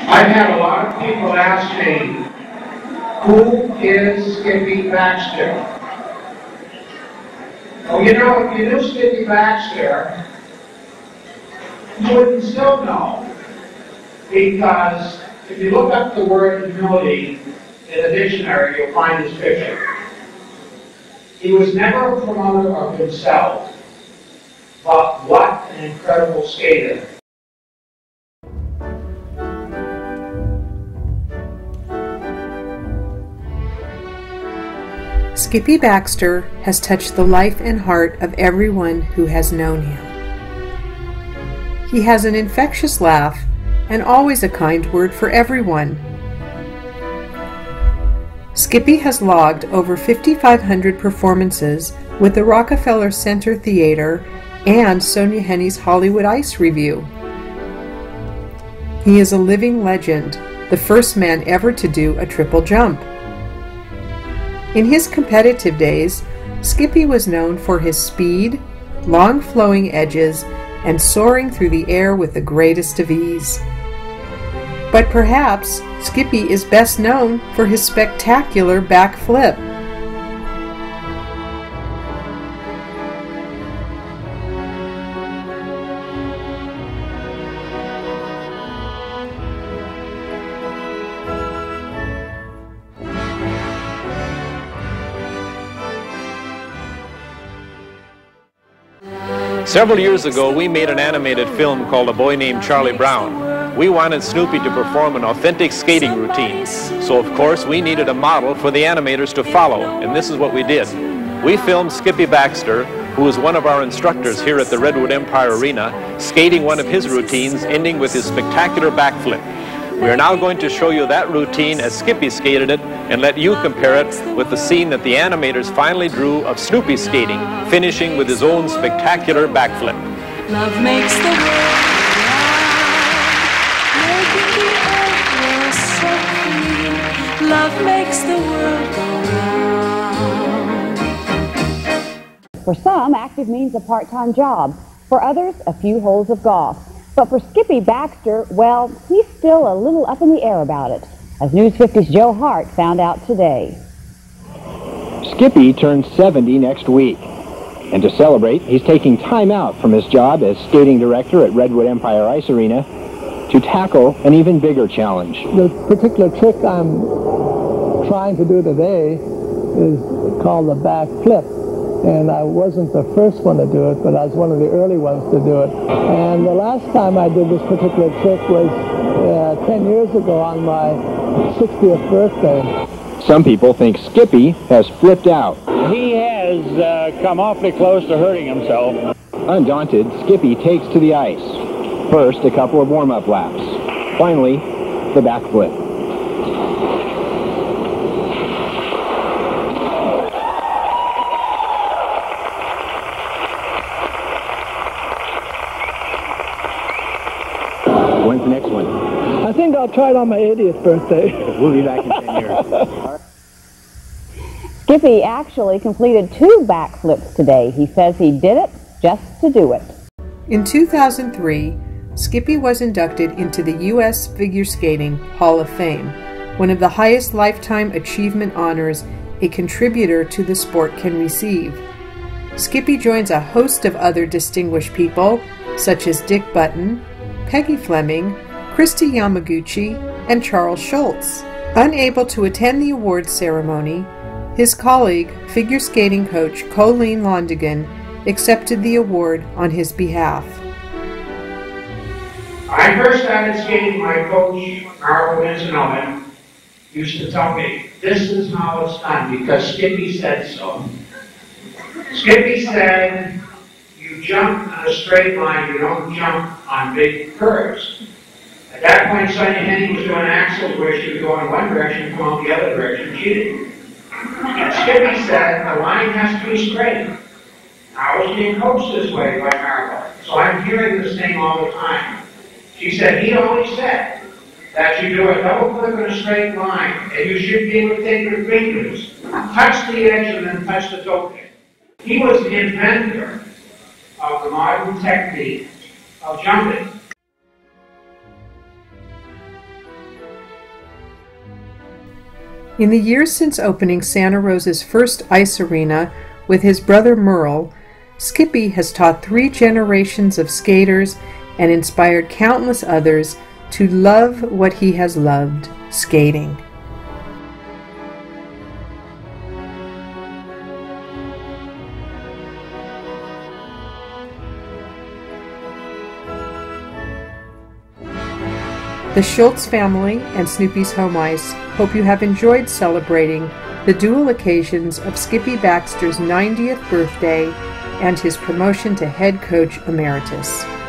I've had a lot of people ask me, who is Skippy Baxter? Well, you know, if you knew Skippy Baxter, you wouldn't still know. Because if you look up the word humility in the dictionary, you'll find this picture. He was never a promoter of himself, but what an incredible skater. Skippy Baxter has touched the life and heart of everyone who has known him. He has an infectious laugh and always a kind word for everyone. Skippy has logged over 5,500 performances with the Rockefeller Center Theater and Sonja Henie's Hollywood Ice Review. He is a living legend, the first man ever to do a triple jump. In his competitive days, Skippy was known for his speed, long flowing edges, and soaring through the air with the greatest of ease. But perhaps Skippy is best known for his spectacular backflip. Several years ago, we made an animated film called A Boy Named Charlie Brown. We wanted Snoopy to perform an authentic skating routine. So, of course, we needed a model for the animators to follow, and this is what we did. We filmed Skippy Baxter, who is one of our instructors here at the Redwood Empire Arena, skating one of his routines, ending with his spectacular backflip. We are now going to show you that routine as Skippy skated it and let you compare it with the scene that the animators finally drew of Snoopy skating, finishing with his own spectacular backflip. Love makes the world go round, making the earth so clean. Love makes the world go round. For some, active means a part-time job. For others, a few holes of golf. But for Skippy Baxter, well, he's still a little up in the air about it, as News 50's Joe Hart found out today. Skippy turns 70 next week. And to celebrate, he's taking time out from his job as skating director at Redwood Empire Ice Arena to tackle an even bigger challenge. The particular trick I'm trying to do today is called the back flip. And I wasn't the first one to do it, but I was one of the early ones to do it. And the last time I did this particular trick was 10 years ago on my 60th birthday. Some people think Skippy has flipped out. He has come awfully close to hurting himself. Undaunted, Skippy takes to the ice. First, a couple of warm-up laps. Finally, the backflip. When's the next one? I think I'll try it on my 80th birthday. We'll be back in 10 years. Skippy actually completed 2 backflips today. He says he did it just to do it. In 2003, Skippy was inducted into the U.S. Figure Skating Hall of Fame, one of the highest lifetime achievement honors a contributor to the sport can receive. Skippy joins a host of other distinguished people, such as Dick Button, Peggy Fleming, Christy Yamaguchi, and Charles Schultz. Unable to attend the awards ceremony, his colleague, figure skating coach Colleen Londigan, accepted the award on his behalf. I first started skating, my coach, Marco Vincenoven, used to tell me, this is how it's done, because Skippy said so. Skippy said, you jump on a straight line, you don't jump on big curves. At that point, Sonja Henie was doing axles where she would go in one direction and come out the other direction. She didn't. And Skippy said, the line has to be straight. I was being coached this way by Marco, so I'm hearing this thing all the time. She said, he always said that you do a double flip in a straight line, and you should be able to take your fingers, touch the edge, and then touch the toe pin. He was the inventor of the modern technique of jumping. In the years since opening Santa Rosa's first ice arena with his brother Merle, Skippy has taught 3 generations of skaters and inspired countless others to love what he has loved, skating. The Schultz family and Snoopy's Home Ice hope you have enjoyed celebrating the dual occasions of Skippy Baxter's 90th birthday and his promotion to head coach emeritus.